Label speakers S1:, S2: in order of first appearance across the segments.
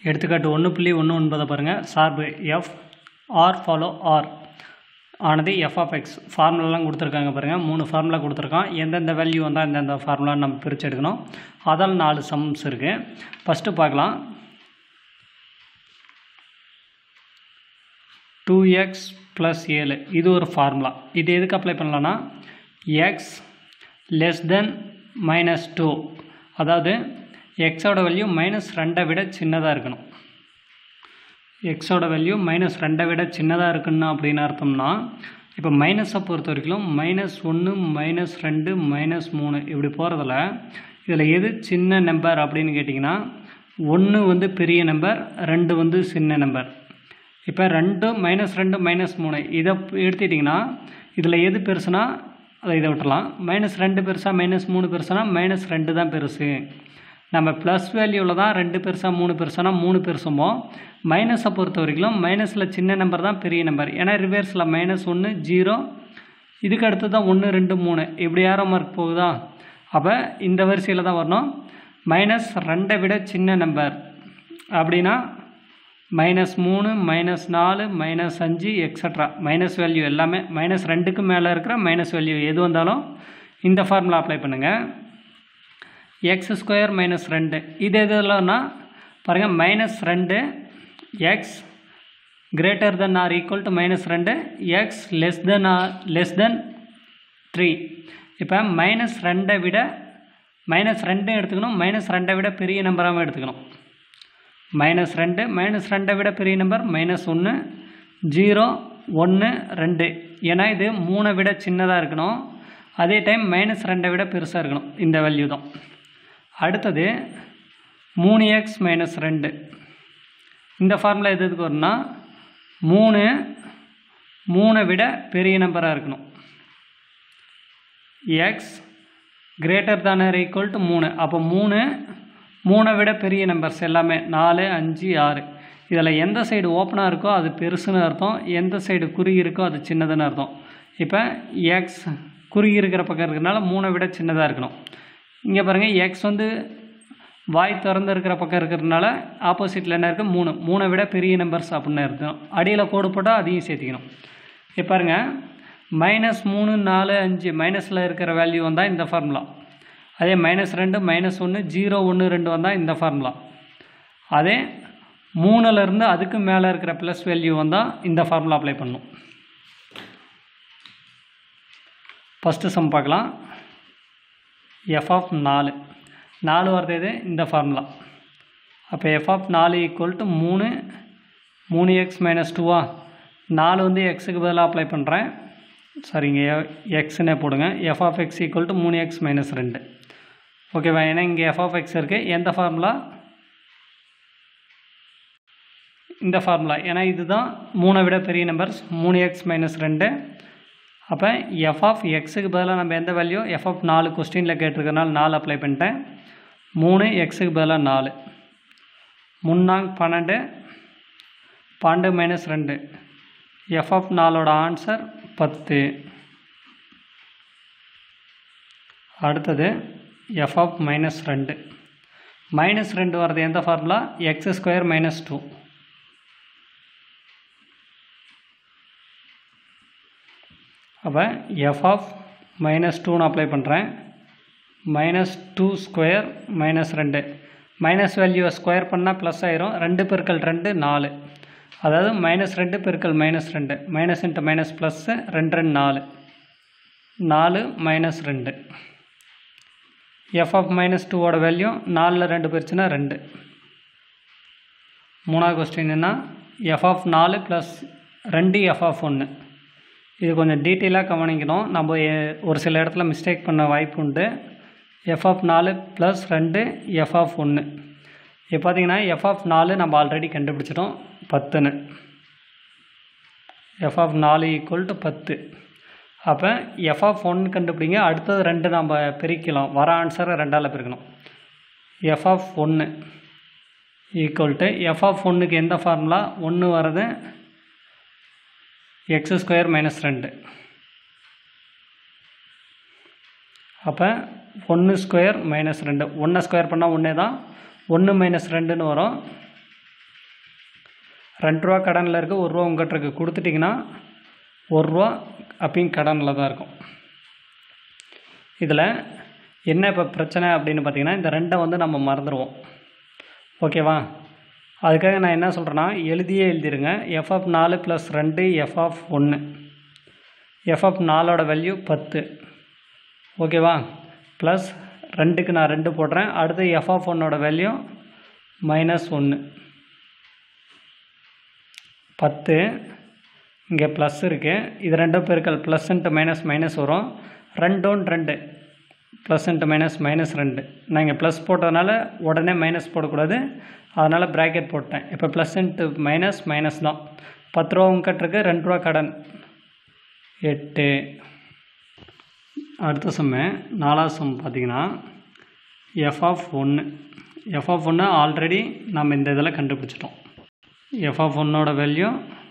S1: எடுத்துக்காட்டு 1.19 பாருங்கள். சார்பு எஃப் ஆர் ஃபாலோ ஆர் ஆனது எஃப் ஆஃப் எக்ஸ். ஃபார்முலாலாம் கொடுத்துருக்காங்க பாருங்கள். 3 ஃபார்முலா கொடுத்துருக்கான். எந்தெந்த வேல்யூ வந்தால் எந்தெந்த ஃபார்முலா நம்ம பிரித்து எடுக்கணும். அதில் 4 சம்ஸ் இருக்குது. ஃபஸ்ட்டு பார்க்கலாம். 2x + 7 இது ஒரு ஃபார்முலா. இது எதுக்கு அப்ளை பண்ணலான்னா x < -2, அதாவது எக்ஸோட வேல்யூ -2 விட சின்னதாக இருக்கணும். எக்ஸோட வேல்யூ -2 விட சின்னதாக இருக்குன்னு அப்படின்னு அர்த்தம்னா, இப்போ மைனஸை பொறுத்த வரைக்கும் -1 -2 -3 இப்படி போகிறதுல இதில் எது சின்ன நம்பர் அப்படின்னு கேட்டிங்கன்னா 1 வந்து பெரிய நம்பர், 2 வந்து சின்ன நம்பர். இப்போ 2 -2 -3 இதை எடுத்துட்டிங்கன்னா இதில் எது பெருசுனா அதை இதை விட்டுலாம். -2 பெருசா -3 பெருசுனா -2 தான் பெருசு. நம்ம ப்ளஸ் வேல்யூவில் தான் 2 பெருசா 3 பெருசானா 3 பெருசுமோ. மைனஸை பொறுத்த வரைக்கும் மைனஸில் சின்ன நம்பர் தான் பெரிய நம்பர். ஏன்னா ரிவர்ஸில் -1 0, இதுக்கு அடுத்து தான் 1 2 3 இப்படி ஏரோ மார்க் போகுதா. அப்போ இந்த வரிசையில் தான் வரணும். -2 விட சின்ன நம்பர் அப்படின்னா -3 -4 -5 எக்ஸட்ரா மைனஸ் வேல்யூ எல்லாமே -2க்கு மேலே இருக்கிற மைனஸ் வேல்யூ எது வந்தாலும் இந்த ஃபார்முலா அப்ளை பண்ணுங்கள். x² - 2 இது எதுலன்னா பாருங்கள், -2 x greater than or equal to -2 x less than 3. இப்போ -2 விட -2 எடுத்துக்கணும், -2 விட பெரிய நம்பராகவும் எடுத்துக்கணும். -2 விட பெரிய நம்பர் -1 0 1 2, ஏன்னா இது 3 விட சின்னதாக இருக்கணும். அதே டைம் -2 விட பெருசாக இருக்கணும். இந்த வேல்யூ தான். அடுத்தது 3x - 2 இந்த ஃபார்முலா எதுக்கு வரும்னா 3 விட பெரிய நம்பராக இருக்கணும். x greater than or equal to 3. அப்போ 3 விட பெரிய நம்பர்ஸ் எல்லாமே 4 5 6. இதில் எந்த சைடு ஓப்பனாக இருக்கோ அது பெருசுன்னு அர்த்தம், எந்த சைடு குறுகி இருக்கோ அது சின்னதுன்னு அர்த்தம். இப்போ x குறுகி இருக்கிற பக்கம் இருக்கிறதுனால 3 விட சின்னதாக இருக்கணும். இங்கே பாருங்கள், எக்ஸ் வந்து வாய் திறந்து இருக்கிற பக்கம் இருக்கிறதுனால ஆப்போசிட்டில் என்ன இருக்குது 3 விட பெரிய நம்பர்ஸ் அப்படின்னு இருக்கும். அடியில் கோடு போட்டால் அதையும் சேர்த்திக்கணும். இப்போ பாருங்கள், -3 4 5 மைனஸில் இருக்கிற வேல்யூ வந்தால் இந்த ஃபார்முலா. அதே -2 -1 0 1 2 வந்தால் இந்த ஃபார்முலா. அதே 3லேருந்து அதுக்கு மேலே இருக்கிற ப்ளஸ் வேல்யூ வந்தால் இந்த ஃபார்முலா அப்ளை பண்ணணும். ஃபஸ்ட்டு சம் பார்க்கலாம். f of 4 வரது இது இந்த ஃபார்முலா. அப்போ f of 4 = 3x - 2. 4 வந்து எக்ஸுக்கு பதிலாக அப்ளை பண்ணுறேன். சரிங்க, எக்ஸ்னே போடுங்க. f of x = 3x - 2. ஓகேவா? ஏன்னா இங்கே f of x இருக்குது. எந்த ஃபார்முலா? இந்த ஃபார்முலா. ஏன்னா இதுதான் 3 விட பெரிய நம்பர்ஸ் 3x - 2. அப்போ f of xக்கு பதிலாக நம்ம எந்த வேல்யூ f of 4 கொஸ்டினில் கேட்டிருக்கனால 4 அப்ளை பண்ணிட்டேன். 3 xக்கு பதிலாக 4 12 12 - 2 f of 4ஓட ஆன்சர் 10. அடுத்தது f of -2. -2 வரது எந்த ஃபார்முலா? x² - 2. அப்போ f of -2ன்னு அப்ளை பண்ணுறேன். -2² - 2 மைனஸ் வேல்யூவை ஸ்கொயர் பண்ணால் ப்ளஸ் ஆயிரும். 2 × 2 4, அதாவது -2 × -2 minus into minus plus 2 2 4 4 -2. f of -2ஓட வேல்யூ 4ல் 2 போயிடுச்சுன்னா 2. மூணாவது கொஸ்டின் என்ன? f of 4 + 2 f of 1. இது கொஞ்சம் டீட்டெயிலாக கவனிக்கணும். நம்ம ஒரு சில இடத்துல மிஸ்டேக் பண்ண வாய்ப்பு உண்டு. f of 4 + 2 f of 1. இப்போ பார்த்தீங்கன்னா f of 4 நம்ம ஆல்ரெடி கண்டுபிடிச்சிட்டோம் 10ன்னு. f of 4 = 10. அப்போ f of 1 கண்டுபிடிங்க. அடுத்தது 2 நம்ம பிரிக்கலாம். வர ஆன்சரை 2ஆல் பிரிக்கணும். f of 1 = f of 1க்கு எந்த ஃபார்முலா? 1 வரது x² - 2. அப்போ 1² - 2 1 ஸ்கொயர் பண்ணால் 1 தான். 1 - 2ன்னு வரும். ₹2 கடனில் இருக்குது, ₹1 உங்கள்கிட்ட இருக்குது. கொடுத்துட்டிங்கன்னா ₹1 அப்பயும் கடனில் தான் இருக்கும். இதில் என்ன இப்போ பிரச்சனை அப்படின்னு பார்த்தீங்கன்னா, இந்த 2 வந்து நம்ம மறந்துடுவோம். ஓகேவா? அதுக்காக நான் என்ன சொல்கிறேன்னா, எழுதிருங்க. f(4) + 2 f(1). f(4)ஓட வேல்யூ 10. ஓகேவா? ப்ளஸ் 2க்கு நான் 2 போடுறேன். அடுத்து f(1)ஓட வேல்யூ -1. 10 இங்கே ப்ளஸ் இருக்குது. இது 2 பெருக்கல் ப்ளஸ் இன்ட்டு மைனஸ் மைனஸ் வரும். 2 2 ப்ளஸ் இன்ட்டு மைனஸ் -2. நான் இங்கே ப்ளஸ் போட்டதுனால உடனே மைனஸ் போடக்கூடாது, அதனால் ப்ராக்கெட் போட்டேன். இப்போ ப்ளஸ் இன்ட்டு மைனஸ் தான். ₹10 உங்கள்கிட்ட இருக்குது, ₹2 கடன் 8. அடுத்த சம்மு 4வது சம் பார்த்தீங்கன்னா f(1). ஆல்ரெடி நம்ம இந்த இதில் கண்டுபிடிச்சிட்டோம். f(1)ஓட வேல்யூ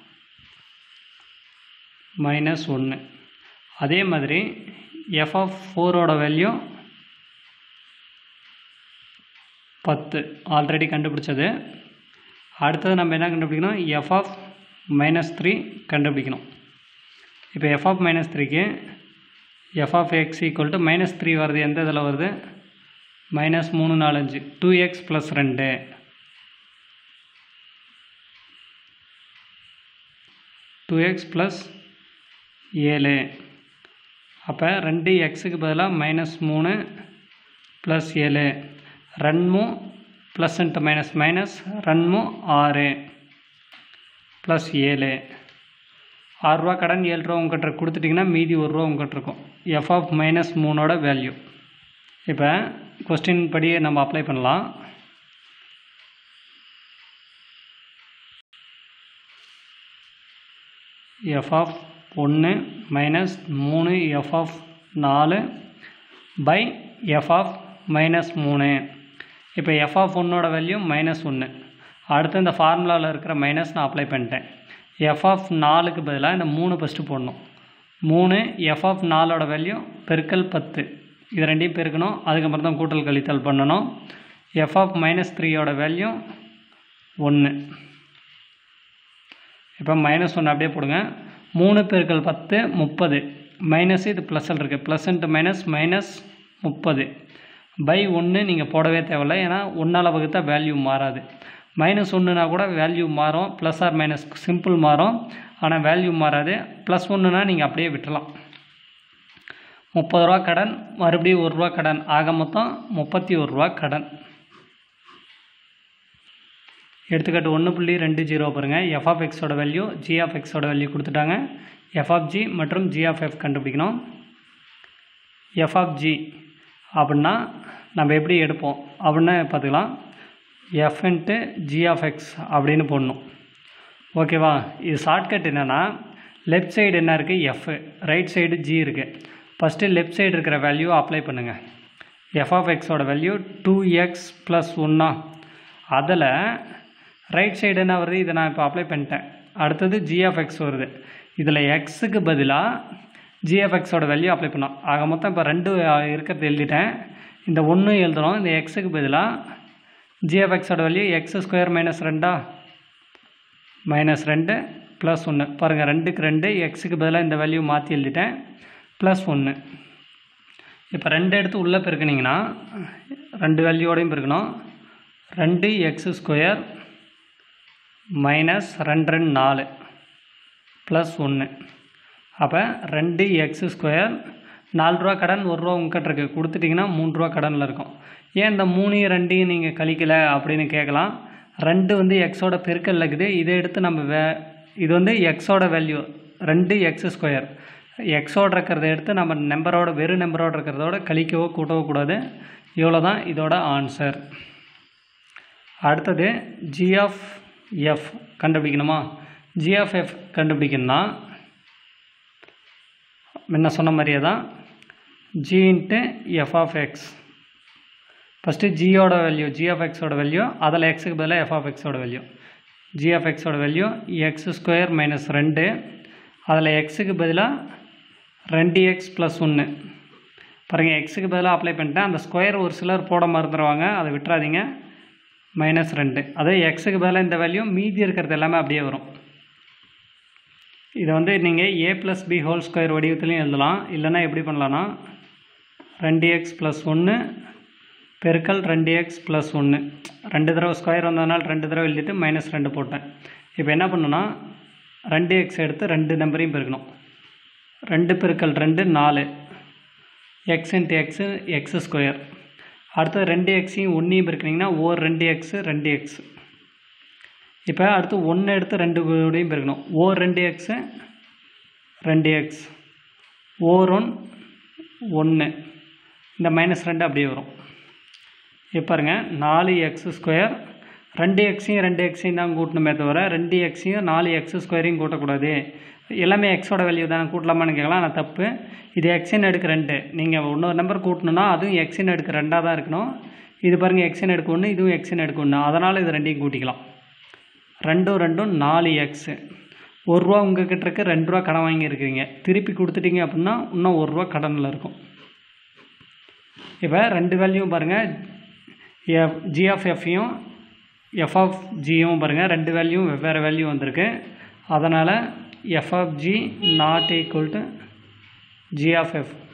S1: -1. அதே மாதிரி f(4)ஓட வேல்யூ 10 ஆல்ரெடி கண்டுபிடிச்சது. அடுத்தது நம்ம என்ன கண்டுபிடிக்கணும், f(-3) கண்டுபிடிக்கணும். இப்போ f(-3)க்கு f(x) = -3 வருது. எந்த இதில் வருது? -3 4 5 2x + 2 2x + 7. அப்போ 2xக்கு பதிலாக -3 + 7. 2 plus into minus minus 2 6 plus 7. ₹6 கடன் ₹7 உங்கள்கிட்ட கொடுத்துட்டிங்கன்னா மீதி ₹1 உங்கள்கிட்ட இருக்கும். f(-3)ஓட வேல்யூ. இப்போ கொஸ்டின் படி நம்ம அப்ளை பண்ணலாம். f(1) -3 f(4) by f(-3). இப்போ f(1)ஓட வேல்யூ -1. அடுத்து இந்த ஃபார்முலாவில் இருக்கிற மைனஸ் நான் அப்ளை பண்ணிட்டேன். f(4)க்கு பதிலாக இந்த 3 ஃபஸ்ட்டு போடணும். 3 f(4)ஓட வேல்யூ பெருக்கல் 10. இது ரெண்டையும் பெருக்கணும், அதுக்கப்புறம் தான் கூட்டல் கழித்தல் பண்ணணும். f(-3)ஓட வேல்யூ 1. இப்போ -1 அப்படியே போடுங்க. 3 பெருக்கல் 10 30. மைனஸ் இது ப்ளஸில் இருக்குது. ப்ளஸ் இன்ட்டு மைனஸ் -30 பை 1 நீங்கள் போடவே தேவையில்லை, ஏன்னா 1ஆல் வகுத்தா வேல்யூ மாறாது. -1னா கூட வேல்யூ மாறும், ப்ளஸ் ஆர் மைனஸ் சிம்பிள் மாறும், ஆனால் வேல்யூ மாறாது. +1னா நீங்கள் அப்படியே விட்டுலாம். ₹30 கடன், மறுபடியும் ₹1 கடன், ஆக மொத்தம் ₹31 கடன். எடுத்துக்காட்டு 1.20 பாருங்கள். f(x)ஓட வேல்யூ g(x)ஓட வேல்யூ கொடுத்துட்டாங்க. f(g) மற்றும் g(f) கண்டுபிடிக்கணும். f(g) அப்படின்னா நம்ம எப்படி எடுப்போம் அப்படின்னு பார்த்துக்கலாம். f இன்ட்டு g(x) அப்படின்னு போடணும். ஓகேவா? இது ஷார்ட்கட் என்னென்னா, லெஃப்ட் சைடு என்ன இருக்குது? f, ரைட் சைடு g இருக்குது. ஃபஸ்ட்டு லெஃப்ட் சைடு இருக்கிற வேல்யூ அப்ளை பண்ணுங்கள். f(x)ஓட வேல்யூ 2x + 1. அதில் ரைட் சைடு என்ன வருது? இதை நான் இப்போ அப்ளை பண்ணிட்டேன். அடுத்தது g(x) வருது. இதில் எக்ஸுக்கு பதிலாக g(x)ஓட வேல்யூ அப்ளை பண்ணோம். ஆக மொத்தம் இப்போ 2 இருக்கிறது எழுதிட்டேன். இந்த 1 எழுதுகிறோம். இந்த எக்ஸுக்கு பதிலாக g(x)ஓட வேல்யூ x² - 2 -2 ப்ளஸ் 1. பாருங்கள், 2க்கு 2, எக்ஸுக்கு பதிலாக இந்த வேல்யூ மாற்றி எழுதிட்டேன், ப்ளஸ் 1. இப்போ 2 எடுத்து உள்ளே பெருக்கினீங்கன்னா 2 வேல்யூவோடையும் பெருக்கணும். 2x² - 2 4 plus 1. அப்போ 2x². ₹4 கடன், ₹1 உங்கள்கிட்ட இருக்குது, கொடுத்துட்டிங்கன்னா ₹3 கடனில் இருக்கும். ஏன் இந்த 3 2 நீங்கள் கழிக்கலை அப்படின்னு கேட்கலாம். 2 வந்து எக்ஸோட பெருக்கல் இருக்குது. இதை எடுத்து நம்ம இது வந்து எக்ஸோட வேல்யூ 2x². எக்ஸோடு இருக்கிறத எடுத்து நம்ம நம்பரோட வெறும் நம்பரோடு இருக்கிறதோட கழிக்கவோ கூட்டவோ கூடாது. இவ்வளோ தான் இதோட ஆன்சர். அடுத்தது g(f) கண்டுபிடிக்கணுமா? g(f) கண்டுபிடிக்கணும்னா முன்ன சொன்ன மாதிரியே தான் g இன்ட்டு f(x). ஃபஸ்ட்டு ஜியோட வேல்யூ g(x)ஓட வேல்யூ, அதில் எக்ஸுக்கு பதிலாக f(x)ஓட வேல்யூ. g(x)ஓட வேல்யூ x² - 2. அதில் எக்ஸுக்கு பதிலாக 2x + 1. பாருங்கள், எக்ஸுக்கு பதிலாக அப்ளை பண்ணிட்டேன். அந்த ஸ்கொயர் ஒரு சிலர் போட மறந்துடுவாங்க, அதை விட்டுறாதீங்க. -2. அதே எக்ஸுக்கு பதிலாக இந்த வேல்யூ மீதி இருக்கிறது எல்லாமே அப்படியே வரும். இதை வந்து நீங்கள் a+b² வடிவத்துலையும் எழுதலாம். இல்லைன்னா எப்படி பண்ணலான்னா 2x + 1 பெருக்கல் 2x + 1 2 தடவை ஸ்கொயர் வந்ததுனால 2 தடவை எழுதிட்டு -2 போட்டேன். இப்போ என்ன பண்ணணும்னா 2x எடுத்து 2 நம்பரையும் பெருக்கணும். 2 பெருக்கல் 2 4 x × x x². அடுத்து 2xையும் 1ஐயும் பெருக்கினீங்கன்னா ஓர் 2x 2x. இப்போ அடுத்து 1 எடுத்து 2 கூடையும் பெருக்கணும். ஓர் 2x 2x ஓர் 1 1. இந்த -2 அப்படியே வரும். இப்போ பாருங்கள் 4x². 2xையும் 2xையும் தான் கூட்டணுமே தவிர 2xையும் 4x² கூட்டக்கூடாது. எல்லாமே எக்ஸோட வேல்யூ தானே, கூட்டலாமான்னு கேட்கலாம். நான் தப்பு. இது எக்ஸின் அடுக்கு 2. நீங்கள் இன்னொரு நம்பர் கூட்டணுன்னா அதுவும் எக்ஸின் அடுக்கு 2ஆக தான் இருக்கணும். இது பாருங்கள் எக்ஸின் அடுக்கு 1, இதுவும் எக்ஸின் அடுக்கு 1. அதனால் இது ரெண்டையும் கூட்டிக்கலாம். 2 2 4x. ₹1 உங்கள்கிட்ட இருக்க ₹2 கடன் வாங்கியிருக்கிறீங்க. திருப்பி கொடுத்துட்டீங்க அப்படின்னா இன்னும் ₹1 கடனில் இருக்கும். இப்போ ரெண்டு வேல்யூவும் பாருங்கள், g(f)யும் f(g)யும் பாருங்கள், ரெண்டு வேல்யூவும் வெவ்வேறு வேல்யூ வந்திருக்கு. அதனால் f(g) ≠ g(f).